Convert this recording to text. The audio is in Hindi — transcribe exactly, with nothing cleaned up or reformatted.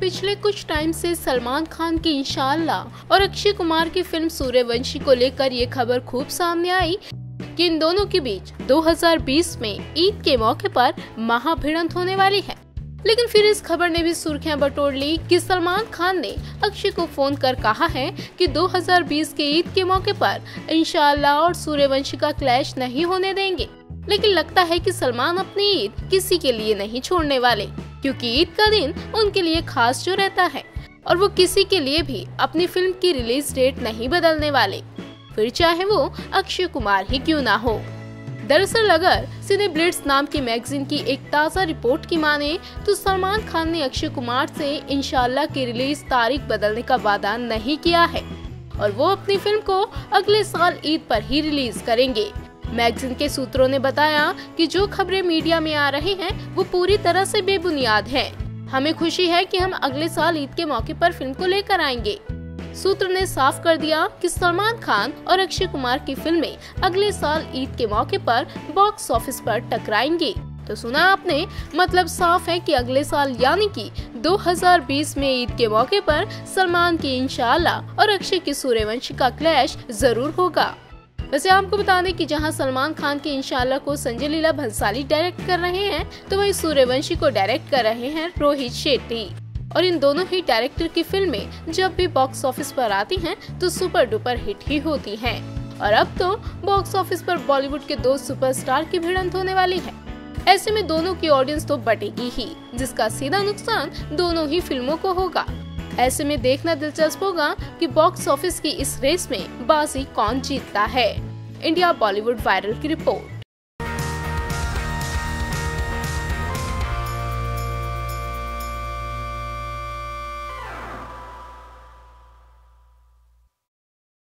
पिछले कुछ टाइम से सलमान खान की इंशाअल्लाह और अक्षय कुमार की फिल्म सूर्यवंशी को लेकर ये खबर खूब सामने आई कि इन दोनों के बीच दो हज़ार बीस में ईद के मौके पर महाभिड़ंत होने वाली है। लेकिन फिर इस खबर ने भी सुर्खियां बटोर ली कि सलमान खान ने अक्षय को फोन कर कहा है कि दो हज़ार बीस के ईद के मौके पर इंशाअल्लाह और सूर्यवंशी का क्लैश नहीं होने देंगे। लेकिन लगता है कि सलमान अपनी ईद किसी के लिए नहीं छोड़ने वाले, क्योंकि ईद का दिन उनके लिए खास जो रहता है और वो किसी के लिए भी अपनी फिल्म की रिलीज डेट नहीं बदलने वाले, फिर चाहे वो अक्षय कुमार ही क्यों ना हो। दरअसल अगर सिनेब्लिट्स नाम की मैगजीन की एक ताज़ा रिपोर्ट की माने तो सलमान खान ने अक्षय कुमार से इंशाअल्लाह की रिलीज तारीख बदलने का वादा नहीं किया है और वो अपनी फिल्म को अगले साल ईद पर ही रिलीज करेंगे। मैगजीन के सूत्रों ने बताया कि जो खबरें मीडिया में आ रही हैं वो पूरी तरह से बेबुनियाद हैं। हमें खुशी है कि हम अगले साल ईद के मौके पर फिल्म को लेकर आएंगे। सूत्र ने साफ कर दिया कि सलमान खान और अक्षय कुमार की फिल्में अगले साल ईद के मौके पर बॉक्स ऑफिस पर टकराएंगी। तो सुना आपने, मतलब साफ है कि अगले साल यानी कि दो हज़ार बीस में ईद के मौके पर सलमान की इंशाअल्लाह और अक्षय की सूर्यवंशी का क्लैश जरूर होगा। वैसे आपको बता दें कि जहां सलमान खान की इंशाअल्लाह को संजय लीला भंसाली डायरेक्ट कर रहे हैं तो वहीं सूर्यवंशी को डायरेक्ट कर रहे हैं रोहित शेट्टी। और इन दोनों ही डायरेक्टर की फिल्में जब भी बॉक्स ऑफिस पर आती हैं तो सुपर डुपर हिट ही होती हैं। और अब तो बॉक्स ऑफिस पर बॉलीवुड के दो सुपरस्टार की भिड़ंत होने वाली है। ऐसे में दोनों की ऑडियंस तो बटेगी ही, जिसका सीधा नुकसान दोनों ही फिल्मों को होगा। ऐसे में देखना दिलचस्प होगा कि बॉक्स ऑफिस की इस रेस में बाजी कौन जीतता है। इंडिया बॉलीवुड वायरल की रिपोर्ट।